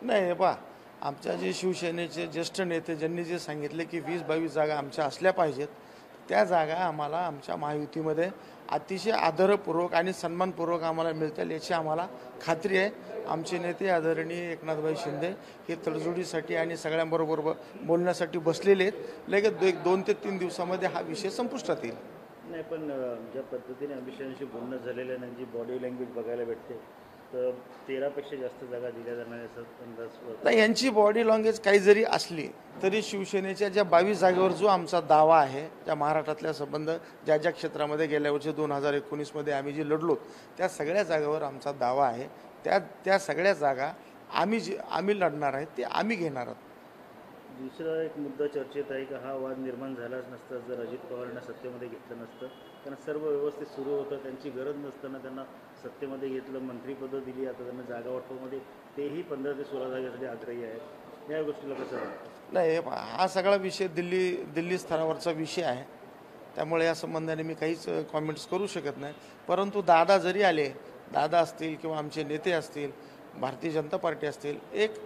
नाही हे पहा, आमच्या जे शिवसेनेचे ज्येष्ठ नेते ज्यांनी जे सांगितले की 20-22 जागा आमच्या असल्या पाहिजेत, त्या जागा आम्हाला आमच्या महायुतीमध्ये अतिशय आदरपूर्वक आणि सन्मानपूर्वक आम्हाला मिळतील याची आम्हाला खात्री आहे. आमचे नेते आदरणीय एकनाथभाई शिंदे हे तडजोडीसाठी आणि सगळ्यांबरोबर बोलण्यासाठी बसलेले आहेत. लगेच 2 ते 3 दिवसामध्ये हा विषय संपुष्टात येईल. नाही, पण ज्या पद्धतीने अमित बोलणं झालेलं आहे आणि जी बॉडी लँग्वेज बघायला भेटते, तर 13पेक्षा जास्त जागा दिल्या जाणार असं अंदाज. तर यांची बॉडी लँग्वेज काही जरी असली तरी शिवसेनेच्या ज्या 22 जागेवर जो आमचा दावा आहे, त्या महाराष्ट्रातल्या संबंध ज्या ज्या क्षेत्रामध्ये गेल्या वर्षी 2019मध्ये आम्ही जे लढलो त्या सगळ्या जागेवर आमचा दावा आहे. त्या सगळ्या जागा आम्ही लढणार आहेत, ते आम्ही घेणार आहोत. दुसरा एक मुद्दा चर्चेत आहे की हा वाद निर्माण झालाच नसता जर अजित पवारांना सत्तेमध्ये घेतलं नसतं, कारण सर्व व्यवस्थित सुरू होतं, त्यांची गरज नसताना त्यांना सत्तेमध्ये घेतलं, मंत्रिपदं दिली, आता त्यांना जागा वाटपामध्ये तेही 15 ते 16 जागेसाठी आग्रही आहेत. या गोष्टीला कसं वाटतं? नाही, हा सगळा विषय दिल्ली स्तरावरचा विषय आहे, त्यामुळे या संबंधाने मी काहीच कॉमेंट्स करू शकत नाही. परंतु दादा जरी आले, दादा असतील किंवा आमचे नेते असतील, भारतीय जनता पार्टी असतील, एक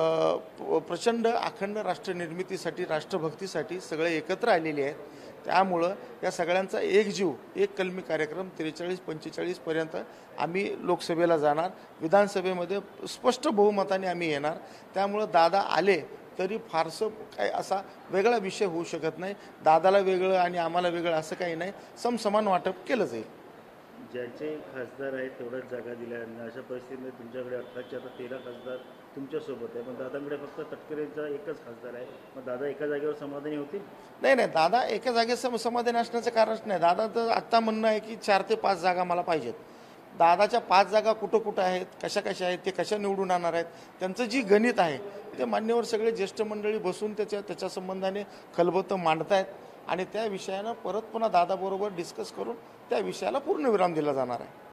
प्रचंड अखंड राष्ट्रनिर्मितीसाठी राष्ट्रभक्तीसाठी सगळे एकत्र आलेले आहेत. त्यामुळं या सगळ्यांचा एकजीव एक कलमी कार्यक्रम 43-45पर्यंत आम्ही लोकसभेला जाणार, विधानसभेमध्ये स्पष्ट बहुमताने आम्ही येणार. त्यामुळं दादा आले तरी फारसं काय असा वेगळा विषय होऊ शकत नाही. दादाला वेगळं आणि आम्हाला वेगळं असं काही नाही, समसमान वाटप केलं जाईल. ज्यांचे खासदार आहेत तेवढ्याच जागा दिल्या आणि अशा परिस्थितीमध्ये तुमच्याकडे 18चे आता 13 खासदार तुमच्यासोबत आहे, पण दादांकडे फक्त तटकरेंचा एकच खासदार आहे. मग दादा एका जागेवर समाधानी होतील? नाही, दादा एका जागेत समाधानी असण्याचं कारणच नाही. दादा तर आत्ता म्हणणं आहे की 4 ते 5 जागा मला पाहिजेत. दादाच्या 5 जागा कुठं आहेत, कशा आहेत, ते कशा निवडून आणणार आहेत, त्यांचं जी गणित आहे ते मान्यवर सगळे ज्येष्ठ मंडळी बसून त्याच्या संबंधाने खलबतं मांडतायत आणि त्या विषयानं परत पुन्हा दादाबरोबर डिस्कस करून त्या विषयाला पूर्णविराम दिला जाणार आहे.